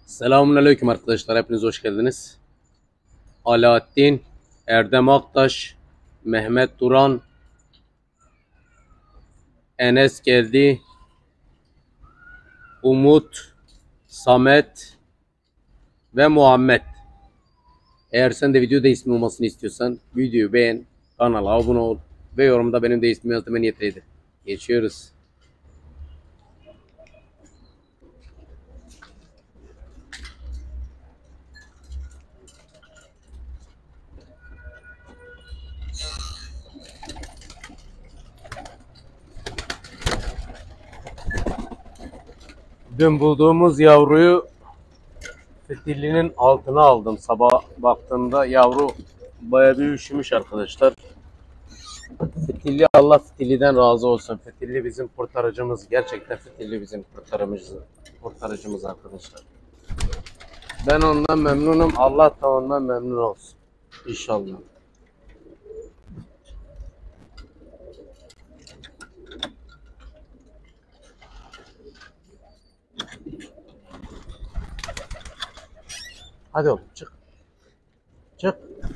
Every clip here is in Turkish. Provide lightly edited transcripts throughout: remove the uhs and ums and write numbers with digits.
Selamünaleyküm arkadaşlar. Hepiniz hoş geldiniz. Alaaddin, Erdem Aktaş, Mehmet Duran, Enes geldi, Umut, Samet ve Muhammed. Eğer sen de videoda ismi olmasını istiyorsan videoyu beğen, kanala abone ol ve yorumda benim de ismimi yazmaya niyetliydi. Geçiyoruz. Dün bulduğumuz yavruyu fitillinin altına aldım. Sabah baktığımda yavru bayağı bir üşümüş arkadaşlar. Fitilli, Allah Fitilli'den razı olsun. Fitilli bizim kurtarıcımız. Gerçekten Fitilli bizim kurtarıcımız arkadaşlar. Ben ondan memnunum. Allah da ondan memnun olsun. İnşallah. Hadi oğlum çık. Çık.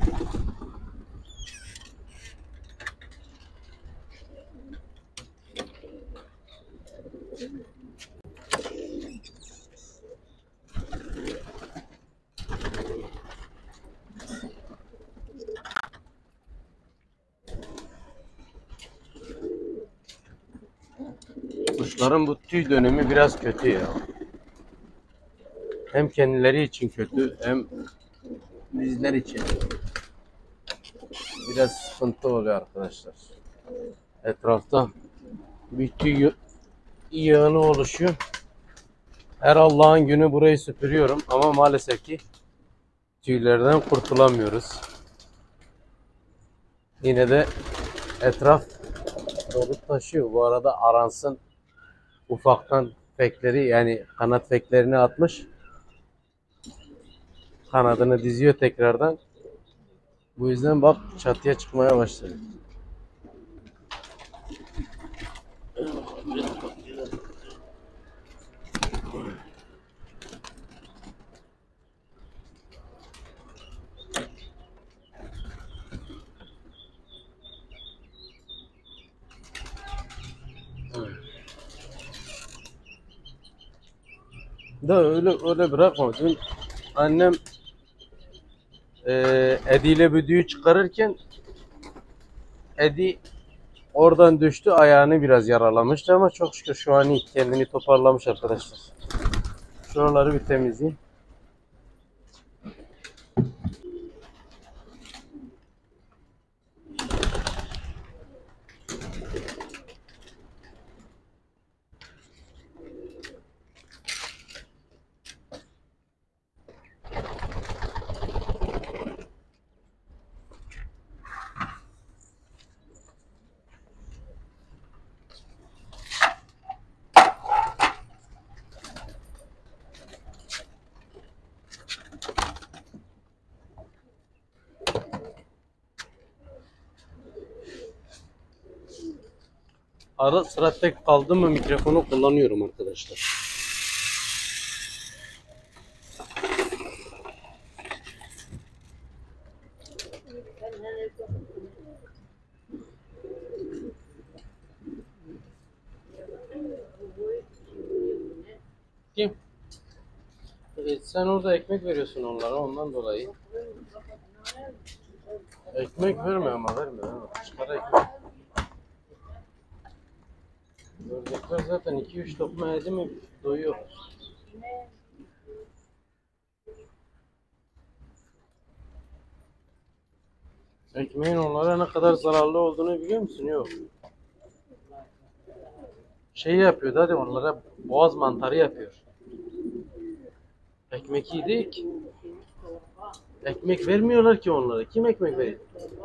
Kuşların bu tüy dönemi biraz kötü ya. Hem kendileri için kötü hem bizler için. Biraz sıkıntı oluyor arkadaşlar. Etrafta bir tüy yığını oluşuyor. Her Allah'ın günü burayı süpürüyorum ama maalesef ki tüylerden kurtulamıyoruz. Yine de etraf dolu taşıyor. Bu arada Arans'ın ufaktan fekleri, yani kanat feklerini atmış. Kanadını diziyor tekrardan. Bu yüzden bak çatıya çıkmaya başladı. Da öyle bırakma. Dün annem Edi ile büdüğü çıkarırken Edi oradan düştü, ayağını biraz yaralamıştı ama çok şükür şu an iyi, kendini toparlamış arkadaşlar. Şuraları bir temizleyeyim. Ara sıra tek kaldım mı mikrofonu kullanıyorum arkadaşlar. Kim? Sen orada ekmek veriyorsun onlara, ondan dolayı. Ekmek verme ama verme. Çıkar ekmek. Ördekler zaten 2-3 lokma yedi mi doyuyor. Ekmeğin onlara ne kadar zararlı olduğunu biliyor musun? Yok. Şey yapıyor, hadi onlara boğaz mantarı yapıyor. Ekmek iyi değil ki. Ekmek vermiyorlar ki onlara. Kim ekmek veriyor?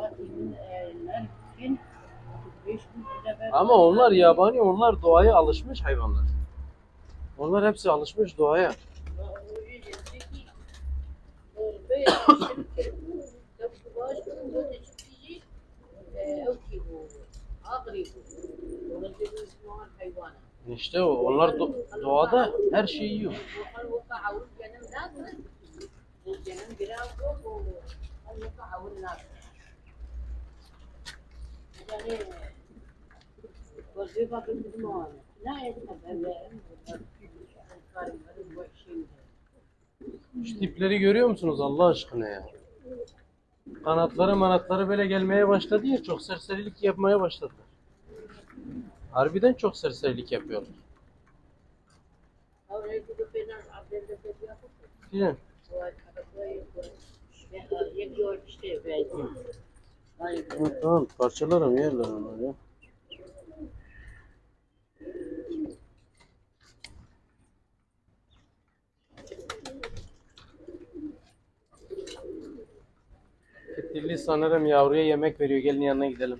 Ama onlar yabani, onlar doğaya alışmış hayvanlar. Onlar hepsi alışmış doğaya. İşte onlar doğada her şeyi yiyor. Şu tipleri görüyor musunuz Allah aşkına ya? Kanatları böyle gelmeye başladı ya, çok serserilik yapmaya başladılar. Harbiden çok serserilik yapıyorlar. Değil mi? Tamam, parçalarım, yerler onları ya. Fitilli sanırım yavruya yemek veriyor. Gelin yanına gidelim.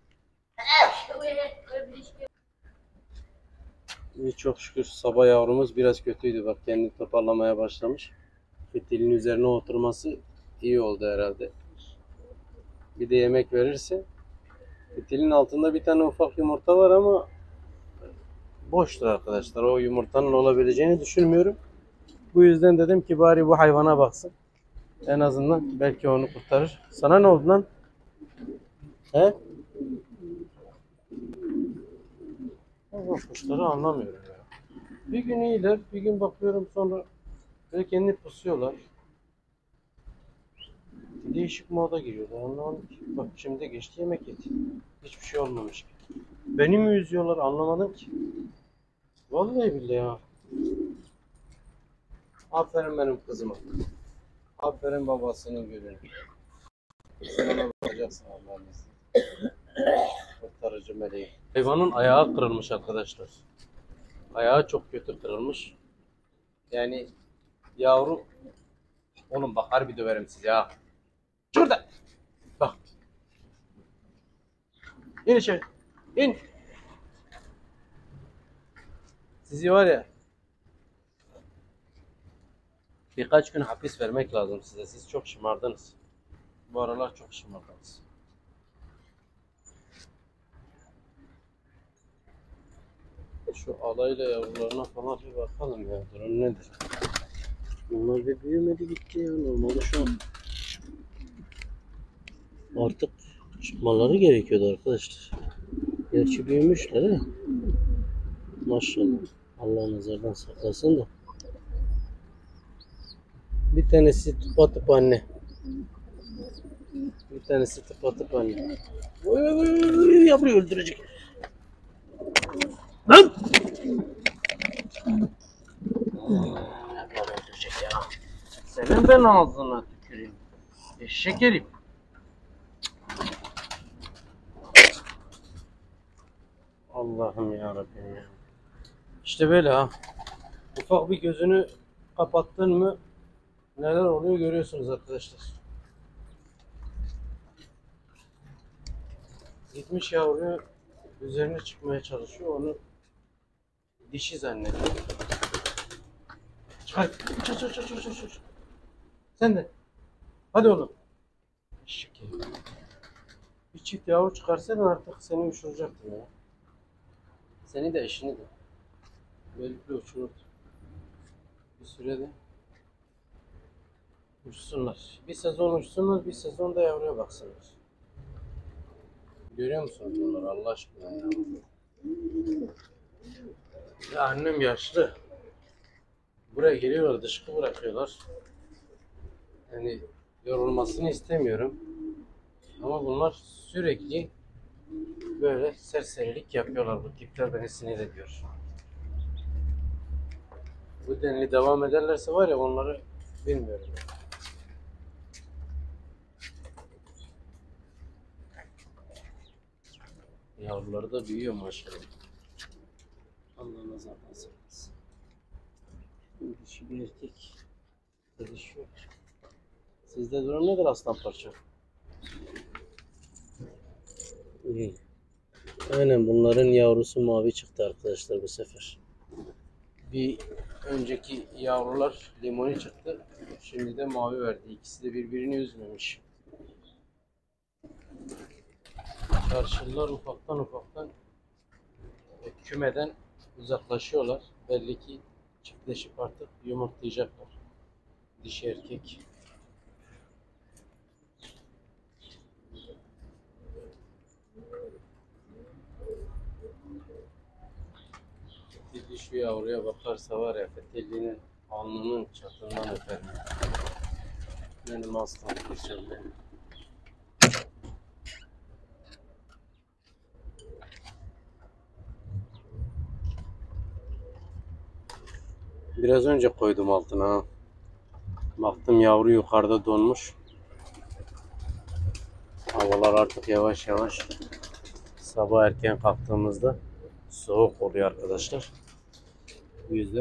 İyi, çok şükür sabah yavrumuz biraz kötüydü. Bak kendini toparlamaya başlamış. Fitilin üzerine oturması iyi oldu herhalde. Bir de yemek verirse. Fitilin altında bir tane ufak yumurta var ama boştur arkadaşlar. O yumurtanın olabileceğini düşünmüyorum. Bu yüzden dedim ki bari bu hayvana baksın. En azından belki onu kurtarır. Sana ne oldu lan? He? Bu kuşları anlamıyorum ya. Bir gün iyiler, bir gün bakıyorum sonra böyle kendini pusuyorlar. Değişik moda giriyorlar. Anlamadım ki. Bak şimdi geçti, yemek yedi. Hiçbir şey olmamış gibi. Beni mi üzüyorlar anlamadım ki. Vallahi billahi ya. Aferin benim kızıma. Aferin babasının gülüne. Sana bakacaksın Allah'ın izniyle. Kurtarıcı meleği. Hayvanın ayağı kırılmış arkadaşlar. Ayağı çok kötü kırılmış. Yani yavru... Oğlum bak harbi döverim sizi ha. Şurada. Bak. İn içeri. İn. Sizi var ya. Birkaç gün hapis vermek lazım size. Siz çok şımardınız. Bu aralar çok şımardınız. Şu alayla yavrularına falan bir bakalım ya. Durum nedir? Bunlar bir büyümedi gitti ya. Normalde şu an artık çıkmaları gerekiyordu arkadaşlar. Gerçi büyümüşler ha. Maşallah. Allah nazardan saklasın da. Bir tanesi tıpatıp anne. Bir tanesi tıpatıp anne. Yavruyu öldürecek. Lan! Öldürecek ya. Senin ben ağzına tüküreyim. Eşek herif. Allah'ım yarabbim ya. İşte böyle ha. Ufak bir gözünü kapattın mı neler oluyor görüyorsunuz arkadaşlar. Gitmiş yavruyu üzerine çıkmaya çalışıyor. Onu dişi zannediyor. Çıkar. Çık. Sen de. Hadi oğlum. Eşek herif. Bir çift yavru çıkarsan artık seni uçuracaktım ya. Seni de eşini de. Böylelikle uçururdu. Bir sürede uçsunlar. Bir sezon uçsunlar, bir sezon da yavruya baksınlar. Görüyor musunuz bunları Allah aşkına ya? Ya annem yaşlı. Buraya geliyorlar, dışkı bırakıyorlar. Yani yorulmasını istemiyorum. Ama bunlar sürekli böyle serserilik yapıyorlar. Bu tipler beni sinir ediyor. Bu denli devam ederlerse var ya onları bilmiyorum. Yavruları da büyüyor maşallah. Allah nazardan saklasın. Dişi bir erkek. Dişi yok. Sizde durum nedir aslan parça? İyi. Aynen bunların yavrusu mavi çıktı arkadaşlar bu sefer. Bir önceki yavrular limoni çıktı. Şimdi de mavi verdi. İkisi de birbirini üzmemiş. Çarşılar ufaktan kümeden uzaklaşıyorlar. Belli ki çiftleşip artık yumurtlayacaklar. Dişi erkek. Fitilli şu yavruya bakarsa var ya, fitillinin alnının çatından öper. Benim aslan parçam benim. Biraz önce koydum altına. Baktım yavru yukarıda donmuş. Havalar artık yavaş yavaş, sabah erken kalktığımızda soğuk oluyor arkadaşlar. Bu yüzden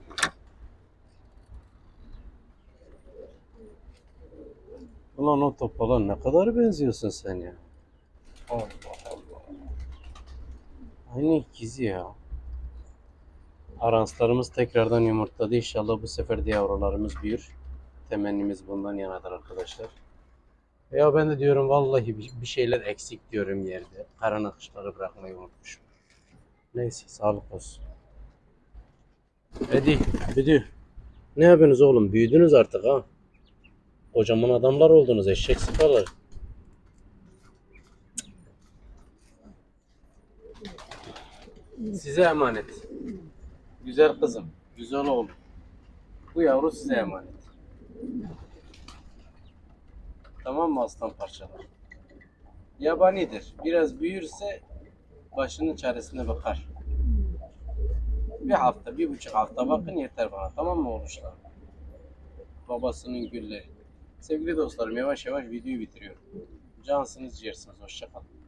ulan o topala ne kadar benziyorsun sen ya. Allah Allah. Aynı ikizi ya. Aranslarımız tekrardan yumurtladı. İnşallah bu sefer de yavrularımız büyür. Temennimiz bundan yanadır arkadaşlar. Ya ben de diyorum vallahi bir şeyler eksik diyorum yerde. Kara nakışları bırakmayı unutmuşum. Neyse, sağlık olsun. Hadi büdü. Ne yapıyorsunuz oğlum? Büyüdünüz artık ha. Kocaman adamlar oldunuz, eşek sıpalar. Size emanet. Güzel kızım, güzel oğlum. Bu yavru size emanet. Tamam mı aslan parçalar? Yabanidir. Biraz büyürse başının çaresine bakar. Bir hafta, 1,5 hafta bakın yeter bana. Tamam mı oğluşlar? Babasının gülleri. Sevgili dostlarım, yavaş yavaş videoyu bitiriyorum. Cansınız, ciğersiniz. Hoşça kalın.